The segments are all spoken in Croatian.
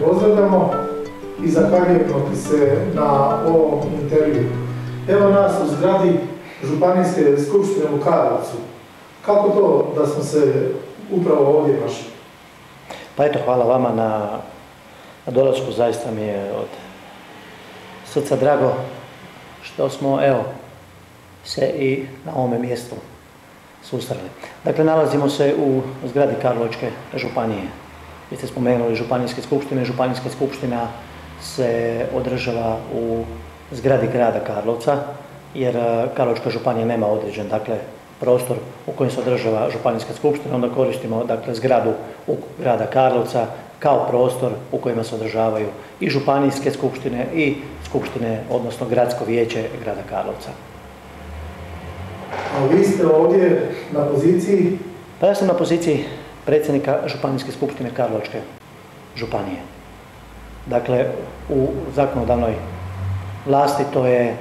pozdravljamo i zahvaljujemo ti se na ovom intervju. Evo nas u zgradi Županijske skupštine u Karlovcu. Kako to da smo se upravo ovdje našli? Pa eto, hvala vama na dolasku, zaista mi je od srca drago što smo, se i na ovome mjestu susreli. Dakle, nalazimo se u zgradi Karlovačke županije. Vi ste spomenuli Županijske skupštine. Županijska skupština se održava u zgradi grada Karlovca, jer Karlovačka županija nema određen, prostor u kojem se održava Županijska skupština, onda koristimo, zgradu grada Karlovca kao prostor u kojima se održavaju i županijske skupštine i skupštine, odnosno gradsko vijeće grada Karlovca. A vi ste ovdje na poziciji? Pa ja sam na poziciji predsjednika Županijske skupštine Karlovačke županije. Dakle, u zakonodavnoj vlasti to je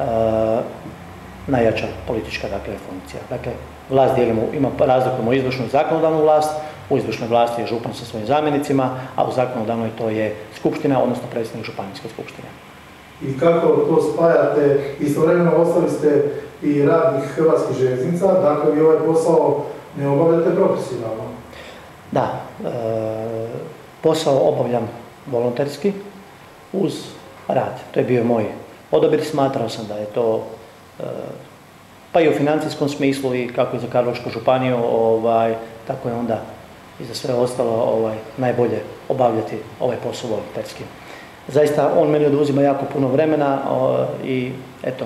najjača politička funkcija. Dakle, vlast razlikujemo izvršnu i zakonodavnu vlast. U izvršnoj vlasti je župan sa svojim zamjenicima, a u zakonodavnoj to je skupština, odnosno predsjednik Županijske skupštine. I kako to spajate? Istovremeno ostali ste i radnik Hrvatskih željeznica, dakle vi ovaj posao ne obavljate profesionalno? Da, posao obavljam volonterski uz rad. To je bio moj odabir, smatrao sam da je to pa i u financijskom smislu i kako i za Karlovačku županiju, tako je onda i za sve ostalo najbolje obavljati ovaj posao volonterski. Zaista on meni oduzima jako puno vremena i eto,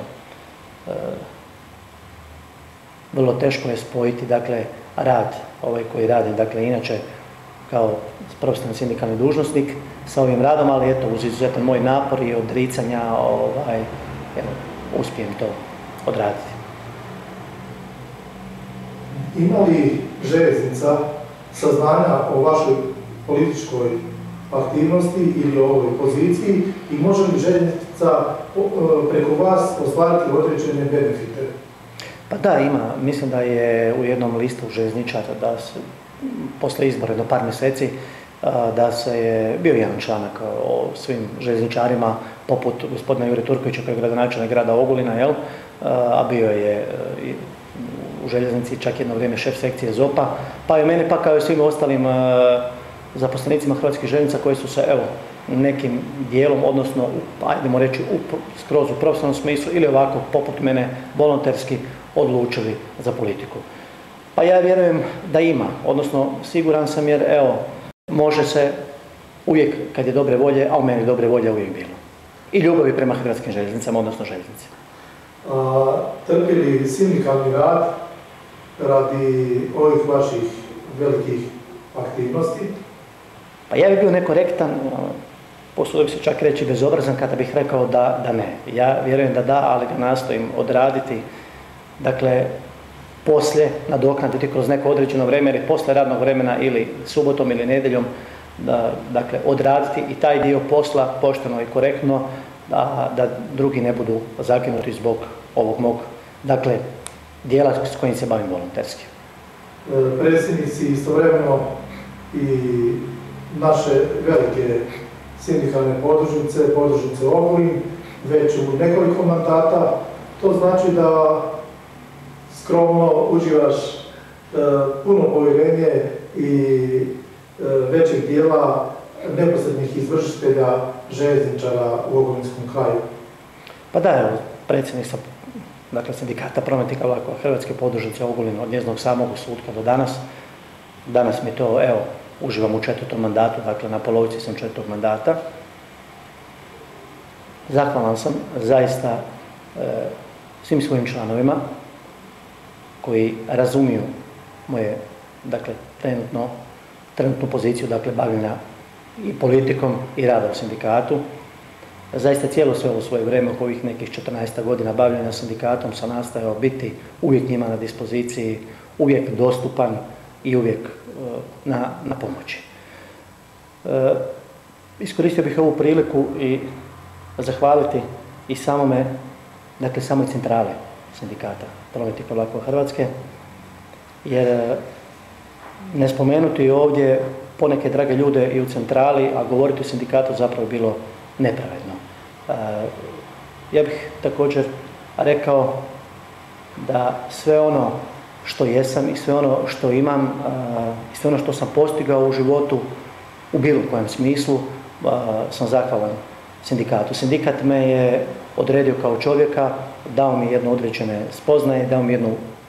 vrlo teško je spojiti rad koji radi inače kao profesionalni sindikalni dužnosnik sa ovim radom, ali eto, uz izuzetan moj napor i odricanja uspijem to odraditi. Ima li željeznica saznanja o vašoj političkoj aktivnosti ili o ovoj poziciji i može li željeznica preko vas ostvariti određene benefite? Pa da, ima. Mislim da je u jednom listu željezničara da se posle izbora jedno par mjeseci da se je bio jedan članak o svim željezničarima poput gospodina Jure Turkovića koji je gradonačelnik grada Ogulina, a bio je u željeznici čak jedno vrijeme šef sekcije ZOP-a, pa je mene pa kao i svim ostalim zaposlenicima Hrvatskih željeznica koji su se nekim dijelom, odnosno ajdemo reći skroz u profesionalnom smislu ili ovako poput mene volonterski odlučili za politiku. Pa ja vjerujem da ima, odnosno siguran sam jer može se uvijek kad je dobre volje, a u meni dobre volje uvijek bilo. I ljubavi prema Hrvatskim željeznicama, odnosno željeznici. Trpi li sindikalni rad radi ovih vaših velikih aktivnosti? Pa ja bih bio nekorektan, posudio bih se čak reći bezobrazan kada bih rekao da ne. Ja vjerujem da da, ali ga nastojim odraditi, poslije nadoknaditi kroz neko određeno vrijeme ili poslije radnog vremena ili subotom ili nedjeljom, odraditi i taj dio posla pošteno i korektno, da drugi ne budu zakinuti zbog ovog mog, dijela s kojim se bavim volonterski. Predsjednici istovremeno i naše velike sindikalne podružnice Ogulin, već u nekoliko mandata, to znači da skromno uživaš puno povjerenje i većeg dijela neposrednih izvršitelja željezničara u Ogulinskom kraju. Pa da, predsjednik sam sindikata prometnika vlakova Hrvatske podružnice Ogulin od njezinog samog osnutka do danas. Danas mi to, uživam u 4. mandatu, na polovici sam 4. mandata. Zahvalan sam zaista svim svojim članovima koji razumiju moje, trenutnu poziciju, bavljenja i politikom i rada u sindikatu. Zaista cijelo sve ovo svoje vrijeme, oko ovih nekih 14 godina bavljenja sindikatom sam nastojao biti uvijek njima na dispoziciji, uvijek dostupan i uvijek na pomoći. Iskoristio bih ovu priliku i zahvaliti i samoj centrali sindikata prometnika vlakova Hrvatske, jer ne spomenuti ovdje poneke drage ljude i u centrali, a govoriti o sindikatu zapravo je bilo nepravedno. Ja bih također rekao da sve ono što jesam i sve ono što imam i sve ono što sam postigao u životu u bilo kojem smislu sam zahvalan sindikatu. Sindikat me je odredio kao čovjeka, dao mi jedno određene spoznaje, dao mi jednu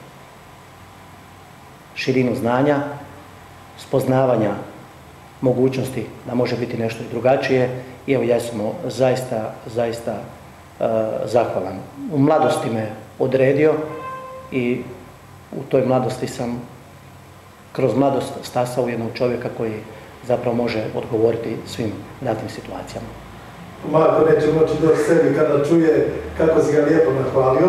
širinu znanja, spoznavanja mogućnosti da može biti nešto i drugačije i evo ja sam zaista zahvalan. U mladosti me odredio i u toj mladosti sam kroz mladost stasao jednog čovjeka koji zapravo može odgovoriti svim datim situacijama. Marko neće moći doći sebi kada čuje kako si ga lijepo nahvalio,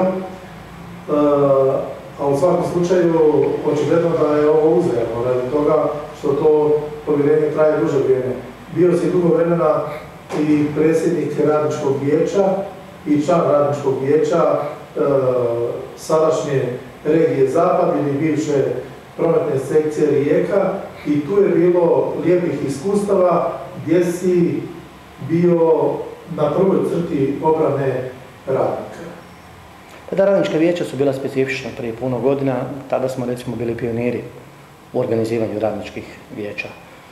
a u svakom slučaju očigledno da je ovo uzajamno radi toga što to povjerenje traje duže vrijeme. Bio si dugo vremena i predsjednik radničkog vijeća i član radničkog vijeća sadašnje regije Zapad ili bivše prometne sekcije Rijeka i tu je bilo lijepih iskustava gdje si bio na prvoj crti obrane radnika. Da, radnička vijeća su bila specifična prije puno godina, tada smo recimo bili pioniri u organiziranju radničkih vijeća.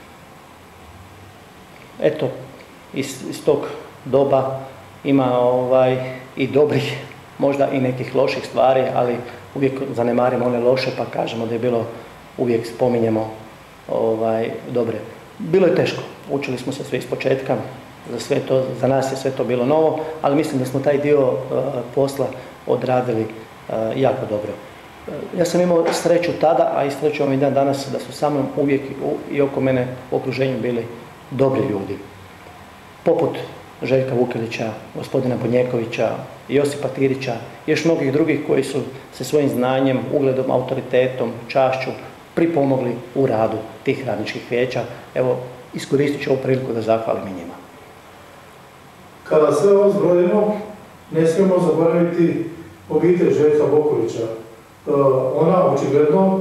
Eto, iz tog doba ima i dobrih, možda i nekih loših stvari, ali uvijek zanemarimo one loše pa kažemo da je bilo, uvijek spominjemo dobre. Bilo je teško, učili smo se sve ispočetka, za nas je sve to bilo novo, ali mislim da smo taj dio posla odradili jako dobro. Ja sam imao sreću tada, a i sreću ovim dan danas, da su sa mnom uvijek i oko mene u okruženju bili dobri ljudi. Poput Željka Vukelića, gospodina Bonjekovića, Josipa Tirića i još mnogih drugih koji su se svojim znanjem, ugledom, autoritetom, čašću pripomogli u radu tih radničkih vijeća. Evo, iskoristit ću ovu priliku da zahvalim i njima. Kada sve ovo zbrojimo, ne smijemo zaboraviti obitelj Željka Bokovića. Ona očigledno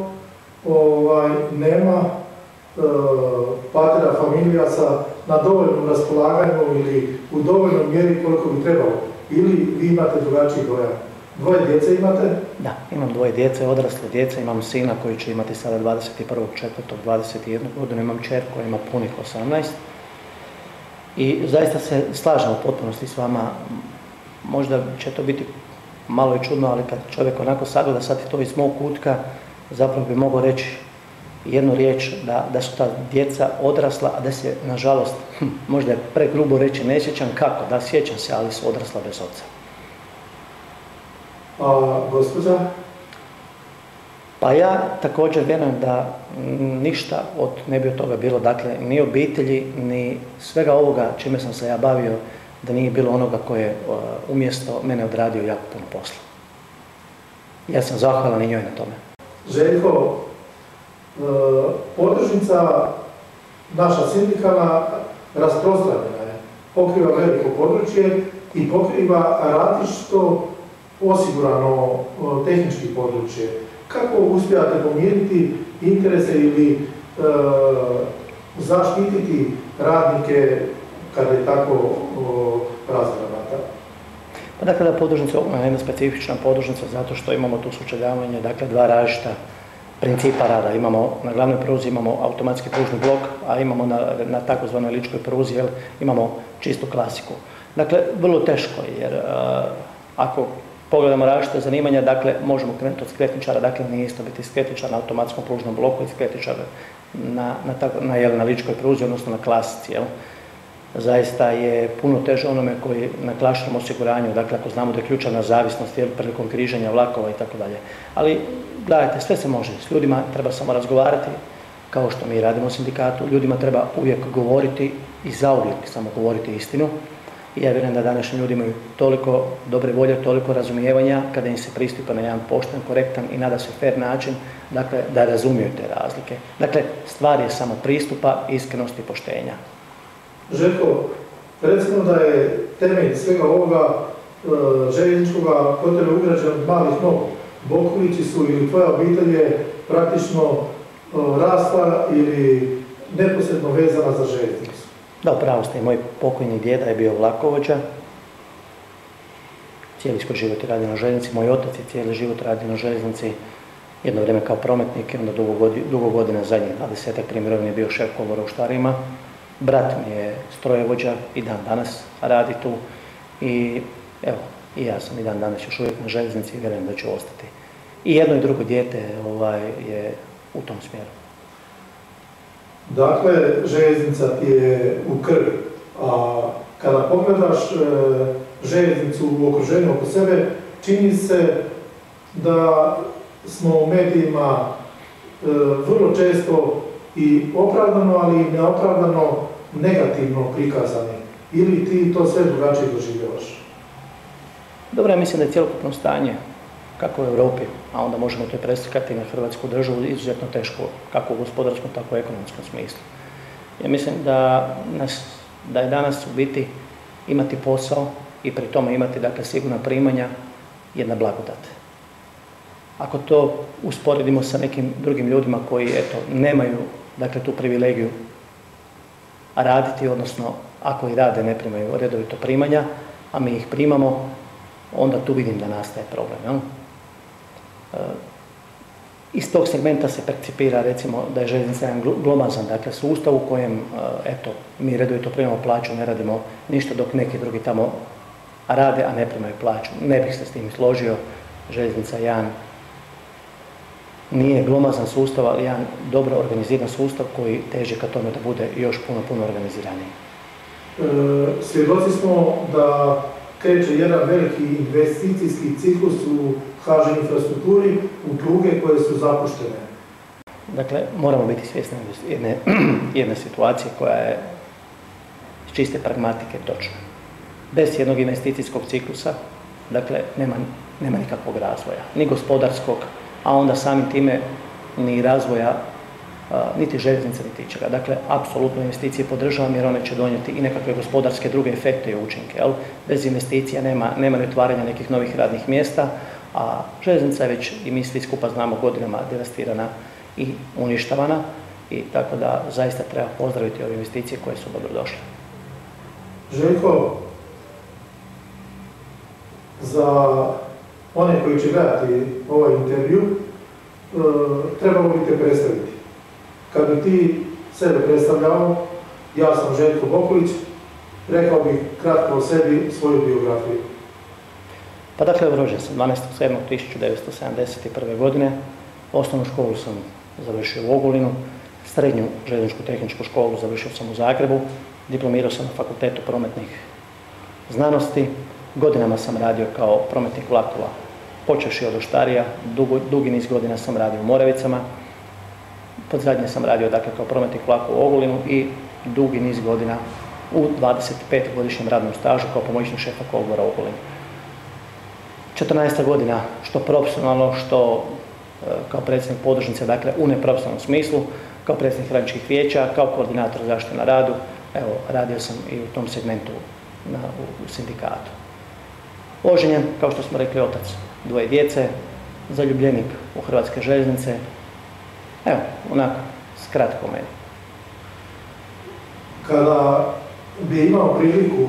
nema patera familijasa na dovoljnom raspolaganju ili u dovoljnoj mjeri koliko bi trebalo. Ili vi imate drugačiji dojam. Dvoje djece imate? Da, imam dvoje djece, odrasle djece, imam sina koji će imati sada 21.4.21 godinu, imam kćer koja ima punih 18. I zaista se slažem u potpunosti s vama, možda će to biti malo i čudno, ali kad čovjek onako sagleda sad to iz mog kutka, zapravo bi mogao reći jednu riječ da su ta djeca odrasla, a da se, nažalost, možda je pregrubo reći ne sjećam kako, da sjećam se, ali su odrasla bez oca. A gospođa? Pa ja također vjerujem da ništa ne bi od toga bilo, dakle, ni obitelji, ni svega ovoga čime sam se ja bavio, da nije bilo onoga koje je umjesto mene odradio jako puno posla. Ja sam zahvalan i njoj na tome. Željko, podružnica naša sindikalna rasprostranjena je, pokriva veliko područje i pokriva različito osigurano tehnički područje. Kako uspijate pomiriti interese ili zaštititi radnike kada je tako razgranata? Pa dakle, da podružnica je jedna specifična podružnica zato što imamo tu sučeljavanje, dakle, dva različita principa rada. Imamo, na glavnoj pruzi imamo automatski pružni blok, a imamo na takozvanoj ličkoj pruzi, imamo čistu klasiku. Dakle, vrlo teško, jer ako pogledamo različite zanimanja, dakle, možemo krenuti od skretničara, dakle, nije isto biti skretničar na automatskom pružnom bloku i skretničar na ličkoj pruzi, odnosno na klasici, Zaista je puno teže onome koji na klašnom osiguranju, dakle, ako znamo da je ključana zavisnost prilikom križanja vlakova i tako dalje. Ali, gledajte, sve se može. S ljudima treba samo razgovarati, kao što mi radimo u sindikatu. Ljudima treba uvijek govoriti i zauvijek samo govoriti istinu. I ja vjerujem da današnji ljudi imaju toliko dobre volje, toliko razumijevanja kada im se pristupa na jedan pošten, korektan i nada se fair način, dakle, da razumiju te razlike. Dakle, stvar je samo pristupa, iskrenosti i poštenja. Željko, recimo da je temelj svega ovoga željezničkoga kod tebe ugrađen od malih nogu. Bokovići su ili tvoja obitelj je praktično rasla ili neposredno vezana za željeznicu. Da, upravo ste, moj pokojni djeda je bio vlakovođa, cijeli svoj život je radio na željeznici, moj otac je cijeli život radio na željeznici, jedno vrijeme kao prometnik i onda dugo godina zadnjih 20-ak prije mirovine je bio šef kolodvora u Štarima. Brat mi je strojovođa i dan danas radi tu i evo, i ja sam i dan danas još uvijek na željeznici i vjerujem da ću ostati. I jedno i drugo dijete je u tom smjeru. Dakle, željeznica ti je u krvi, a kada pogledaš željeznicu u okruženju oko sebe, čini se da smo u medijima vrlo često i opravdano, ali i neopravdano negativno prikazani. Ili ti to sve drugačije doživljavaš? Dobro, ja mislim da je cjelokupno stanje, kako u Europi, a onda možemo to preslikati na Hrvatsku državu, izuzetno teško, kako u gospodarskom, tako i u ekonomskom smislu. Ja mislim da je danas u biti imati posao i pri tome imati, dakle, sigurna primanja jedna blagodat. Ako to usporedimo sa nekim drugim ljudima koji, eto, nemaju, dakle, tu privilegiju raditi, odnosno ako i rade ne primaju redovito primanja, a mi ih primamo, onda tu vidim da nastaje problem. Jel? Iz tog segmenta se percipira, recimo, da je željeznica jedan glomazan, dakle, sustav u kojem, eto, mi redovito primamo plaću, ne radimo ništa dok neki drugi tamo rade, a ne primaju plaću. Ne bih se s tim složio. Željeznica nije glomazan sustav, ali jedan dobro organiziran sustav koji teži ka tome da bude još puno organiziraniji. Svjedoci smo da kreće jedan veliki investicijski ciklus u HŽ infrastrukturi, u pruge koje su zapuštene. Dakle, moramo biti svjesni jedne situacije koja je iz čiste pragmatike točna. Bez jednog investicijskog ciklusa, dakle, nema nikakvog razvoja, ni gospodarskog, a onda samim time ni razvoja niti željeznice, niti ičega. Dakle, apsolutno investicije podržavam jer one će donijeti i nekakve gospodarske druge efekte i učinke. Jel? Bez investicija nema ni otvaranja nekih novih radnih mjesta, a željeznica je već, i mi svi skupa znamo, godinama devastirana i uništavana, i tako da zaista treba pozdraviti ove investicije koje su dobrodošle. Željko, za one koji će gledati ovaj intervju, trebalo bi te predstaviti. Kad bi ti sebe predstavljao, ja sam Željko Bokulić, rekao bih kratko o sebi, svoju biografiju. Pa dakle, rođen sam 12.7.1971. godine. Osnovnu školu sam završio u Ogulinu, srednju željezničku tehničku školu završio sam u Zagrebu, diplomirao sam na Fakultetu prometnih znanosti, godinama sam radio kao prometnik vlakova, počevši od Oštarija, dugi niz godina sam radio u Moravicama, podzadnje sam radio, dakle, kao prometnik vlakova u Ogulinu i dugi niz godina u 25-godišnjem radnom stažu kao pomoćnik šefa kolodvora Ogulin. 14 godina, što profesionalno, što kao predsjednik podružnice, dakle, u neprofesionalnom smislu, kao predsjednik radničkih vijeća, kao koordinator zaštite na radu. Evo, radio sam i u tom segmentu u sindikatu. Oženjen, kao što smo rekli, otac dvoje djece, zaljubljenik u Hrvatske željeznice. Evo, onako, skratko meni. Kada bi imao priliku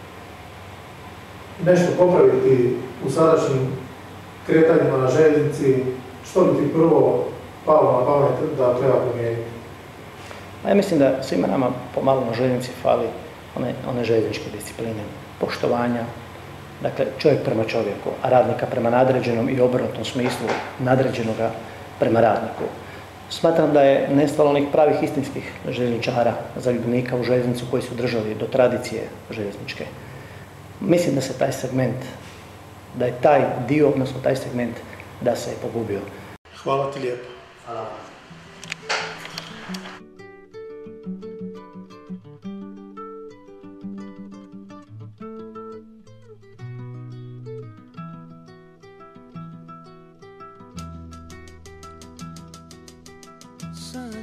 nešto popraviti u sadašnjim kretanjima na željeznici, što bi ti prvo palo na pamet da treba promijeniti? Ja mislim da svima nama pomalo na željeznici fali one željezničke discipline, poštovanja, dakle, čovjek prema čovjeku, a radnika prema nadređenom i obrnutom smislu nadređenoga prema radniku. Smatram da je nestalo onih pravih istinskih željezničara, zaljubljenika u željeznicu koji su držali do tradicije željezničke. Mislim da se taj segment, da je taj dio, odnosno taj segment, da se je pogubio. Hvala ti lijepo. Hvala. Sun